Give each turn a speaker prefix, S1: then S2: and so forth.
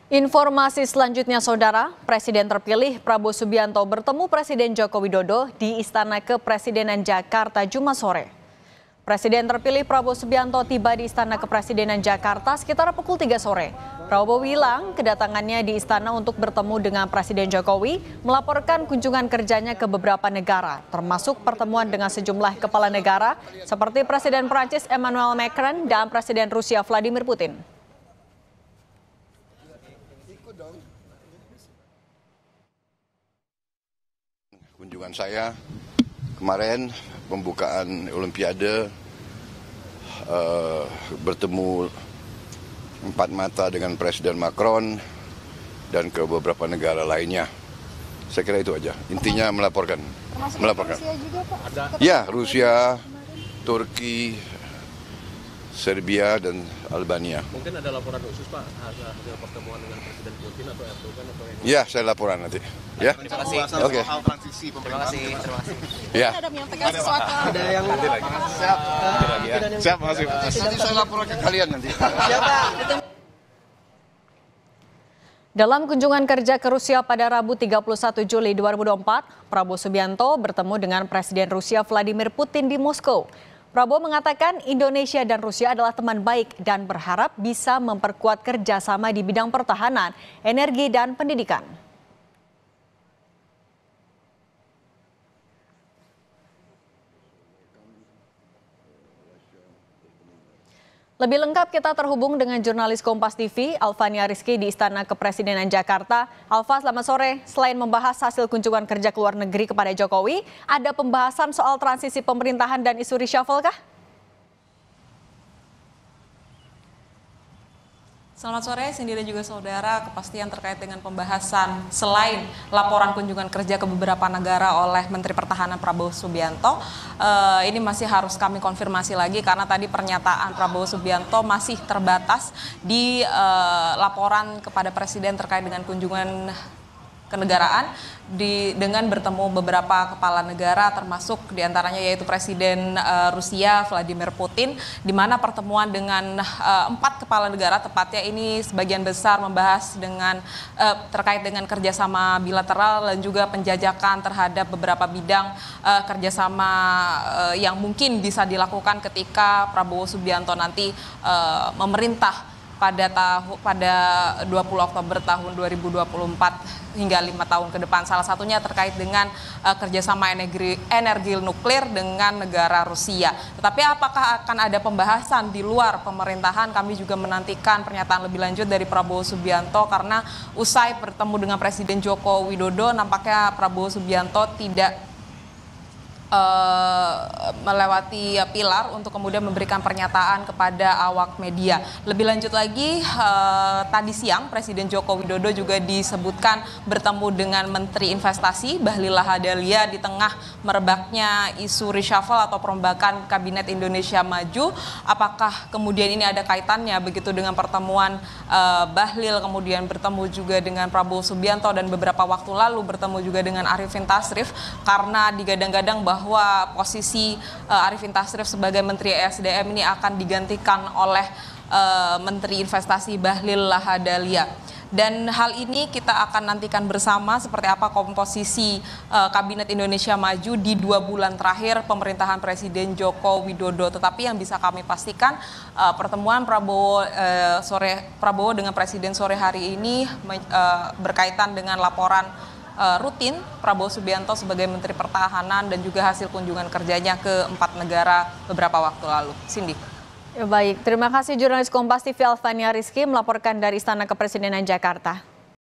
S1: Informasi selanjutnya, Saudara, Presiden terpilih Prabowo Subianto bertemu Presiden Joko Widodo di Istana Kepresidenan Jakarta Jumat sore. Presiden terpilih Prabowo Subianto tiba di Istana Kepresidenan Jakarta sekitar pukul 3 sore. Prabowo bilang kedatangannya di istana untuk bertemu dengan Presiden Jokowi, melaporkan kunjungan kerjanya ke beberapa negara, termasuk pertemuan dengan sejumlah kepala negara seperti Presiden Prancis Emmanuel Macron dan Presiden Rusia Vladimir Putin.
S2: Kunjungan saya kemarin pembukaan Olimpiade, bertemu empat mata dengan Presiden Macron dan ke beberapa negara lainnya. Saya kira itu aja. Intinya melaporkan.
S3: Rusia juga, Pak?
S2: Ya, Rusia, Turki, Serbia dan Albania.
S4: Mungkin ada laporan khusus, Pak, hasil pertemuan dengan Presiden Putin atau Erdogan atau yang...
S2: Ya, saya laporan nanti. Ya.
S5: Terima kasih.
S2: Oke.
S5: Soal transisi pemerintahan.
S4: Terima kasih.
S2: Ya.
S3: Ada menyampaikan sesuatu.
S5: Ada yang nanti lagi. Siap. Siap, makasih.
S2: Nanti saya laporan ke kalian nanti.
S1: Dalam kunjungan kerja ke Rusia pada Rabu 31 Juli 2024, Prabowo Subianto bertemu dengan Presiden Rusia Vladimir Putin di Moskow. Prabowo mengatakan Indonesia dan Rusia adalah teman baik dan berharap bisa memperkuat kerjasama di bidang pertahanan, energi, dan pendidikan. Lebih lengkap kita terhubung dengan jurnalis Kompas TV, Alfania Rizky di Istana Kepresidenan Jakarta. Alfa, selamat sore. Selain membahas hasil kunjungan kerja ke luar negeri kepada Jokowi, ada pembahasan soal transisi pemerintahan dan isu reshuffle kah?
S6: Selamat sore, Cindy dan juga saudara. Kepastian terkait dengan pembahasan selain laporan kunjungan kerja ke beberapa negara oleh Menteri Pertahanan Prabowo Subianto, ini masih harus kami konfirmasi lagi karena tadi pernyataan Prabowo Subianto masih terbatas di laporan kepada Presiden terkait dengan kunjungan kenegaraan dengan bertemu beberapa kepala negara termasuk diantaranya yaitu Presiden Rusia Vladimir Putin, di mana pertemuan dengan 4 kepala negara tepatnya ini sebagian besar membahas dengan terkait dengan kerjasama bilateral dan juga penjajakan terhadap beberapa bidang kerjasama yang mungkin bisa dilakukan ketika Prabowo Subianto nanti memerintah pada 20 Oktober tahun 2024 hingga 5 tahun ke depan. Salah satunya terkait dengan kerjasama energi nuklir dengan negara Rusia. Tetapi apakah akan ada pembahasan di luar pemerintahan? Kami juga menantikan pernyataan lebih lanjut dari Prabowo Subianto karena usai bertemu dengan Presiden Joko Widodo, nampaknya Prabowo Subianto tidak melewati pilar untuk kemudian memberikan pernyataan kepada awak media. Lebih lanjut lagi, tadi siang Presiden Joko Widodo juga disebutkan bertemu dengan Menteri Investasi Bahlil Lahadalia di tengah merebaknya isu reshuffle atau perombakan Kabinet Indonesia Maju. Apakah kemudian ini ada kaitannya begitu dengan pertemuan Bahlil, kemudian bertemu juga dengan Prabowo Subianto dan beberapa waktu lalu bertemu juga dengan Arifin Tasrif karena digadang-gadang bahwa posisi Arifin Tasrif sebagai Menteri ESDM ini akan digantikan oleh Menteri Investasi Bahlil Lahadalia. Dan hal ini kita akan nantikan bersama seperti apa komposisi Kabinet Indonesia Maju di 2 bulan terakhir pemerintahan Presiden Joko Widodo. Tetapi yang bisa kami pastikan pertemuan Prabowo dengan Presiden sore hari ini berkaitan dengan laporan rutin Prabowo Subianto sebagai Menteri Pertahanan dan juga hasil kunjungan kerjanya ke 4 negara beberapa waktu lalu. Cindy.
S1: Ya, baik, terima kasih jurnalis Kompas TV Alfania Rizky melaporkan dari Istana Kepresidenan Jakarta.